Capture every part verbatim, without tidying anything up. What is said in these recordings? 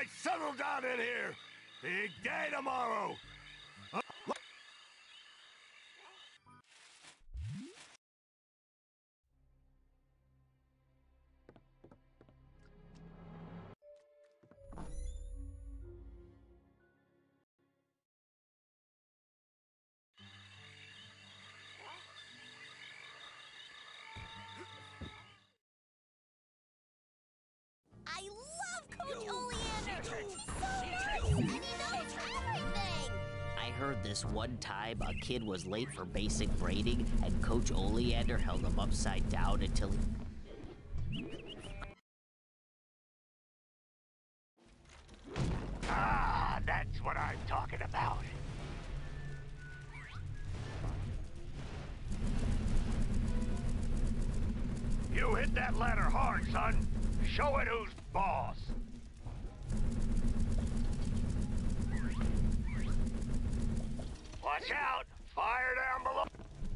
right, settle down in here. Big day tomorrow. Uh, I love Coach Oleander! So nice, and he knows everything! I heard this one time a kid was late for basic braiding, and Coach Oleander held him upside down until he... Ah, that's what I'm talking about. You hit that ladder hard, son. Show it who's boss. Watch out! Fire down below!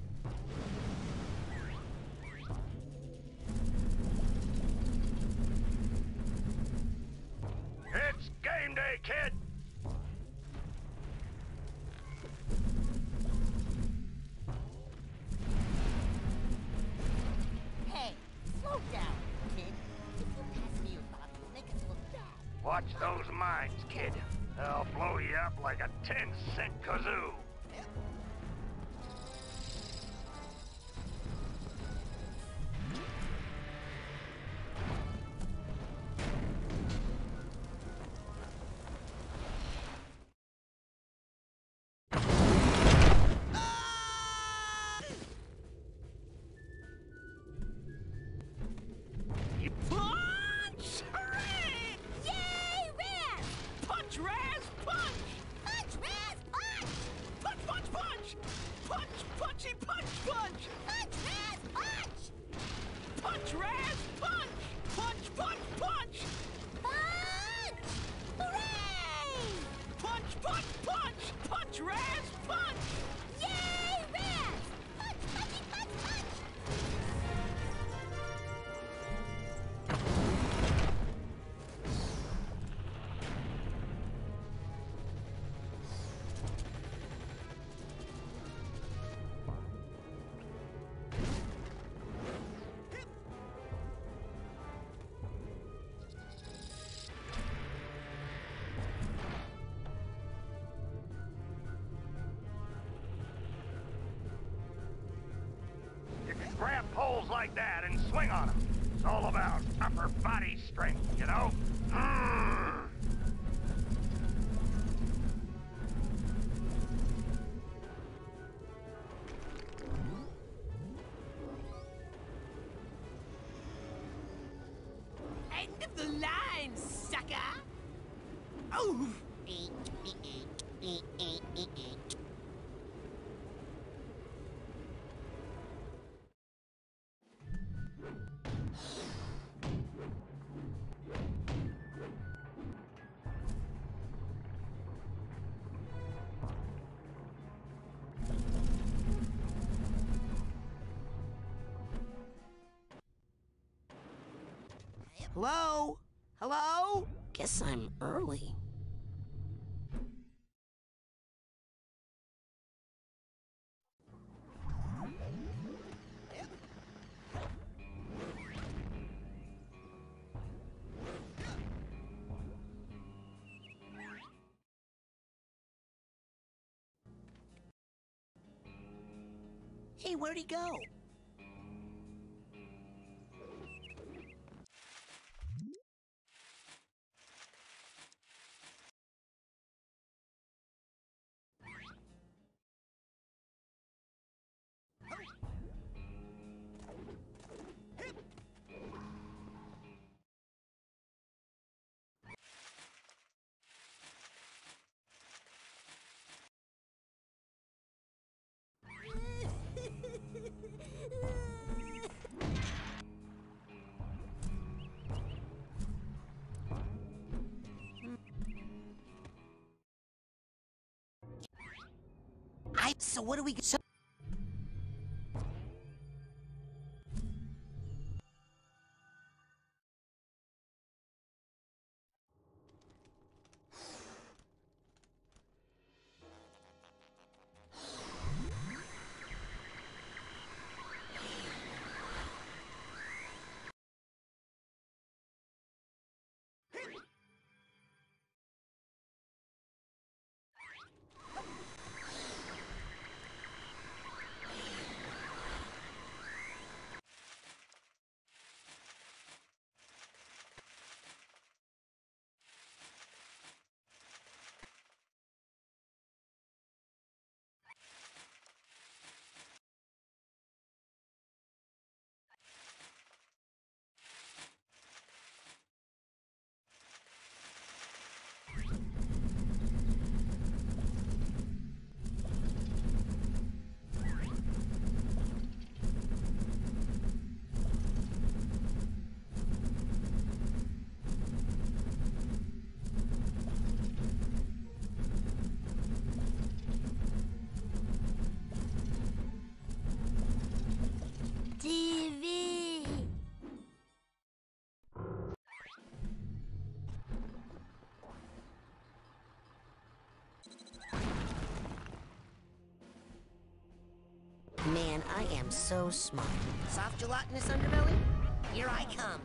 It's game day, kid! Hey, slow down, kid. If you pass me your bottle, you'll make us look bad. Watch those mines, kid. They'll blow you up like a ten cent kazoo. Punch! Hooray! Yay, Raz! Punch, Raz, punch! Punch, Raz, punch! Punch, punch, punch! Punch, punchy, punch, punch! Punch, Raz, punch! Punch, Raz, punch! Punch, punch, punch! Punch! Hooray! Punch, punch, punch! Punch, Raz, punch! Yay, Raz! Punch, punchy, punch, punch! You can grab poles like that and swing on them. It's all about upper body strength, you know? Mm. End of the line, sucker! Oh! Hello? Hello? Guess I'm early. Hey, where'd he go? I, so what do we... So man, I am so smart. Soft gelatinous underbelly? Here I come.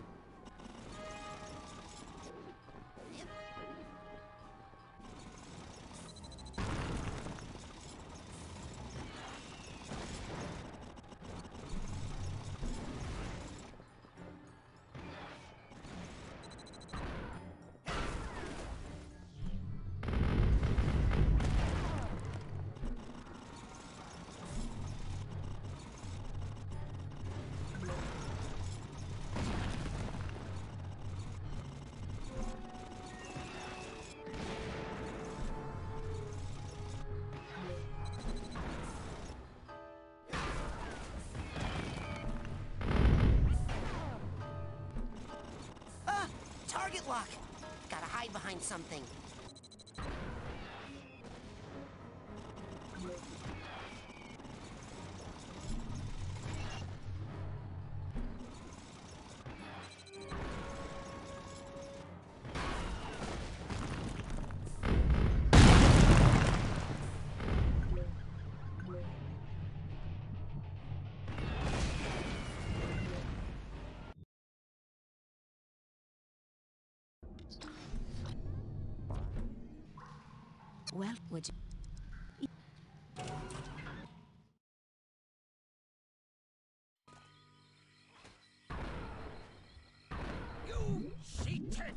Target lock! Gotta hide behind something. Well, would you... You cheated!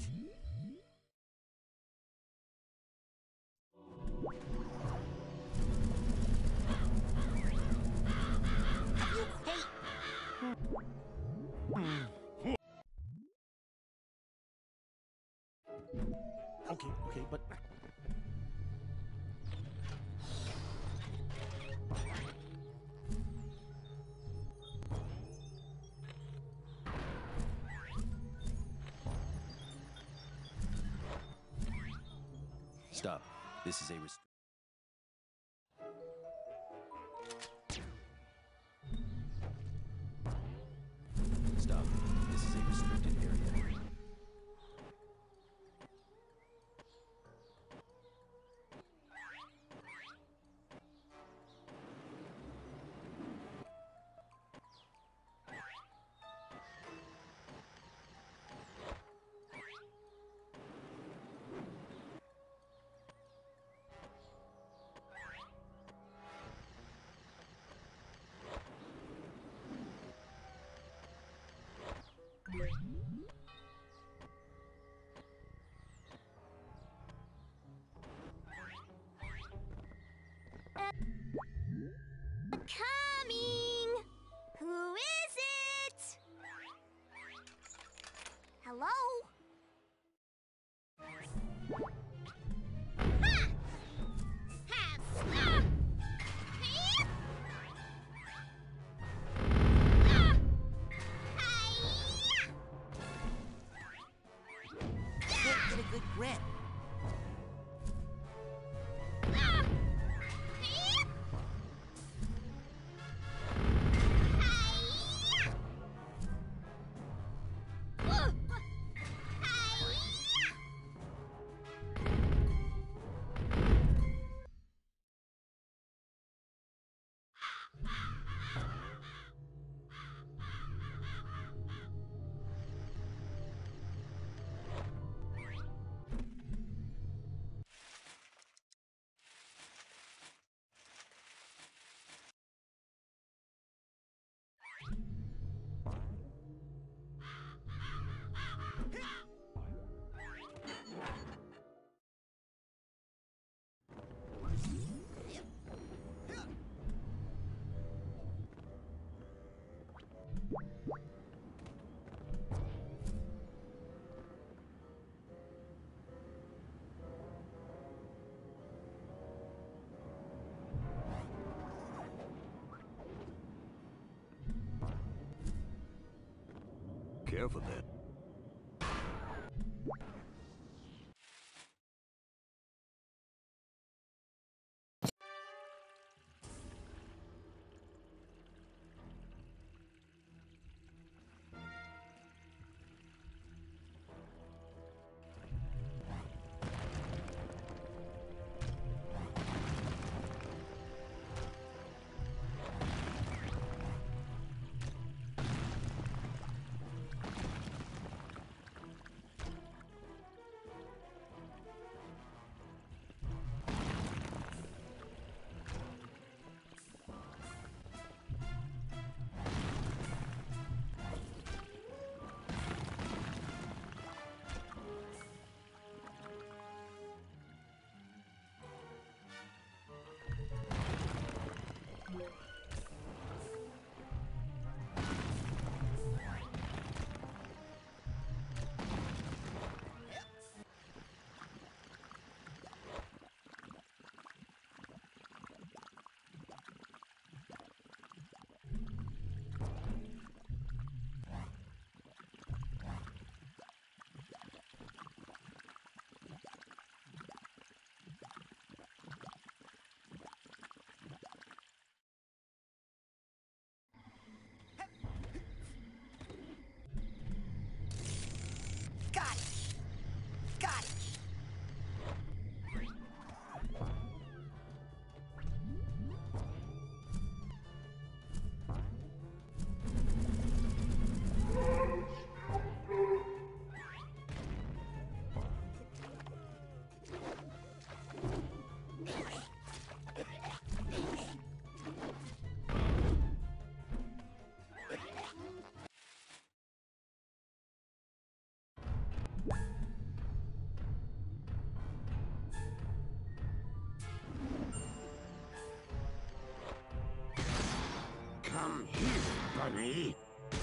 Okay, okay, but... Stop. This is a rest- Stop. This is a restricted area. Coming! Who is it? Hello? Ha! Have ah! Heep! Ah! Hi-ya! Can't get a good grip. Ah! Heep! Hi-ya! Uh! Hi-ya! Careful there. bunny.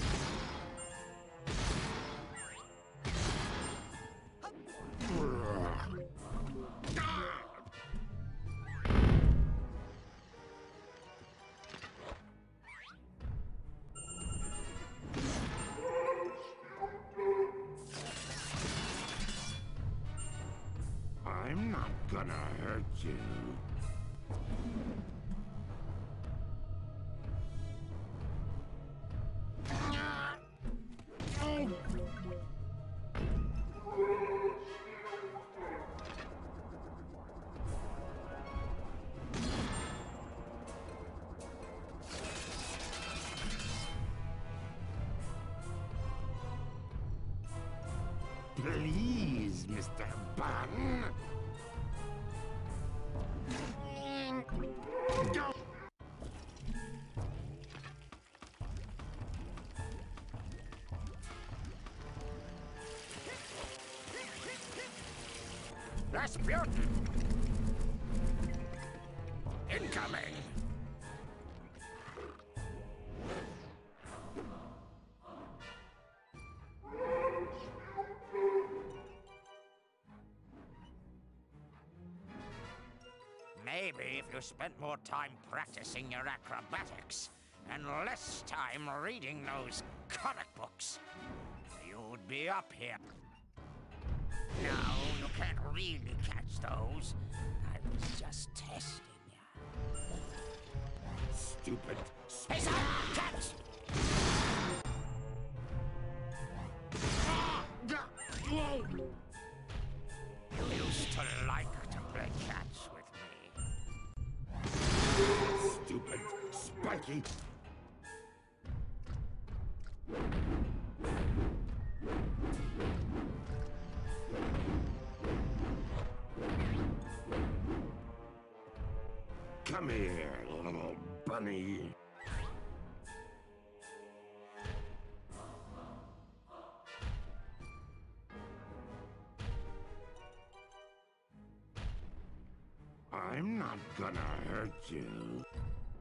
I'm not gonna hurt you. Please, Mister Bun. Rasputin! Incoming! Maybe if you spent more time practicing your acrobatics and less time reading those comic books, you'd be up here. No, you can't really catch those. I was just testing you. Stupid. Space out! Catch! You used to like to play catch with me. Stupid. Spiky. Come here, little bunny. I'm not gonna hurt you.